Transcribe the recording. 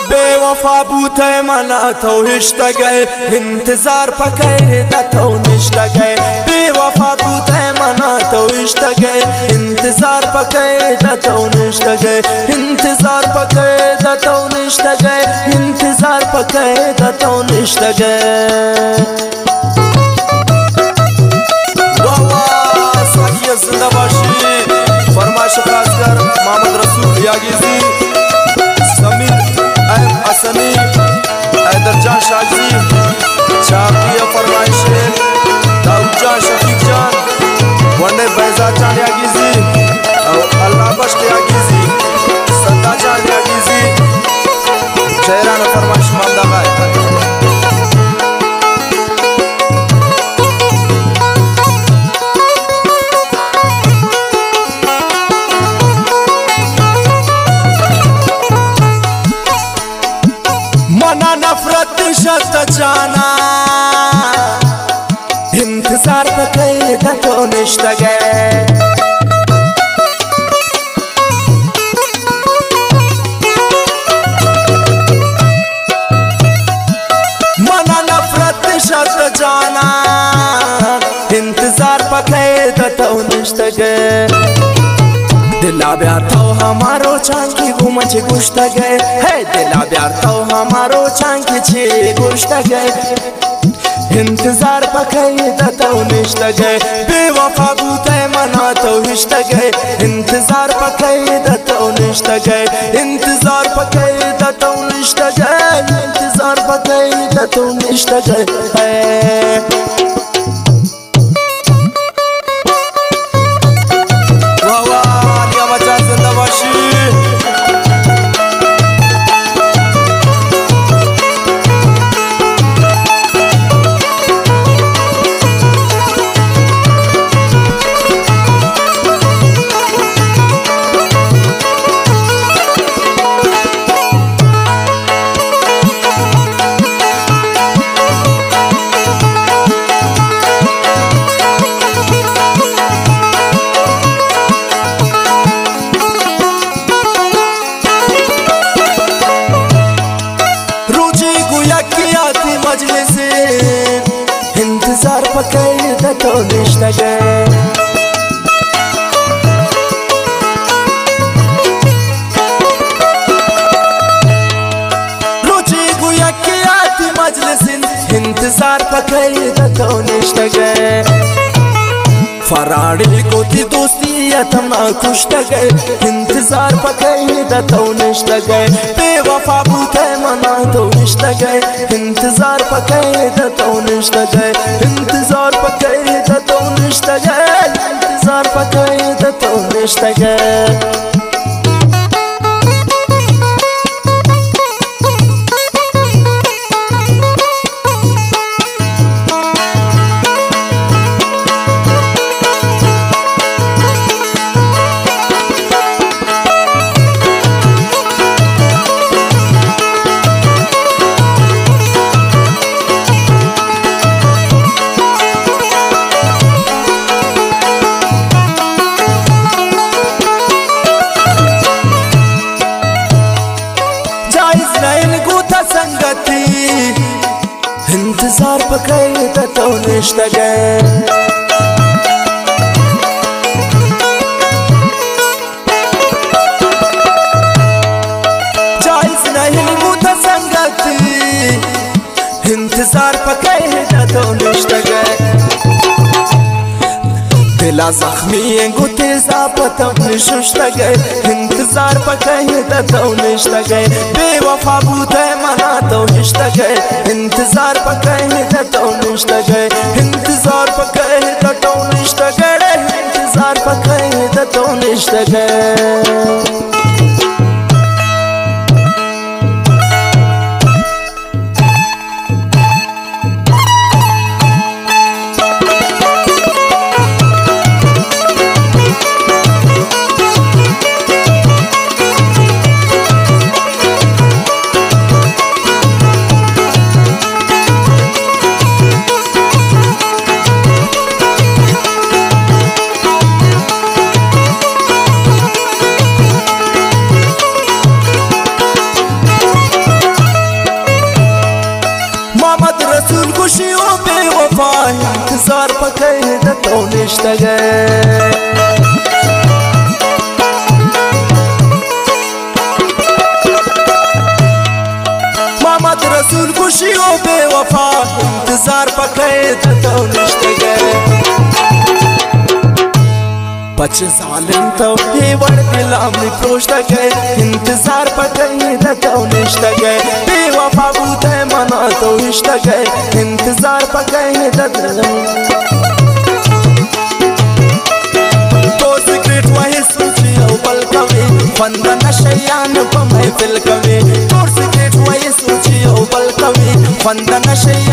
बेवफा बूते मना तो इश्तगे इंतजार पके तो निश्तगे बेवफा बूते मना तो इश्तगे इंतजार पके तो निश्तगे इंतजार पके तो निश्तगे इंतजार पके तो निश्तगे जिंदाबाशी फरमाश खासकर मोहम्मद रसूल यागिजी समीर अहम असनी हैदरजान शागजी शाकिया फरमाइश दाऊद जान शफीक जान वंडे बैजा जान यागिजी अल्लाह बख्श यागिजी सत्ता जान यागिजी शहरान फरमाइश मामदा मना नफरत शत जाना इंतजार पके तो निश्तगे मना नफरत शत जाना इंतजार पके तो निश्तगे दिला प्यार तो हमारो चांकी घूमच गुश्त गए है दिला प्यार तो हमारो चांकी छे गुश्त गए इंतजार पकई तो निश्त गए बेवफा बूते मना तो इश्त गए इंतजार पकई तो निश्त गए इंतजार पकई तो निश्त गए इंतजार पकई तो निश्त गए इंतजार पके तो निश्तगे रोजी गुया की आती मजलिस इंतजार पके तो निश्तगे फराड़ी को ती दोस्ती यतमा खुश गए इंतजार पके तो निश्तगे बेवफा बूते मना तो निश्त गए इंतजार पके तो निश्त गए इंतजार पके तो निश्त गए इंतजार पके तो निश्त गए संगति इंतजार पके तो निश्त गए जायज नहीं बूता संगति इंतजार पके तो निश्त गए दिला जख्मी गुते जापत निश्त गए इंतजार पके तो निश्त गए बेवफा बूते मना तो इश्त गए इंतजार पके तो निश्त गए इंतजार पके तो निश्त गए इंतजार पके तो निश्त गए انتظار پکې د تو نشته گئے محمد رسول خوشی او بے وفا انتظار پکې د تو نشته گئے بچ ظالم تو ہی وڑ دلام میں پروشتا گئے انتظار پکئی دا تو نشتا گئے بے وفا بوتے منا تو ہشتا گئے انتظار پکئی دا تو سکریٹ وہی سوچی او بل کوي فند نشیان پا محفل کوي تو سکریٹ وہی سوچی او بل کوي فند نشیان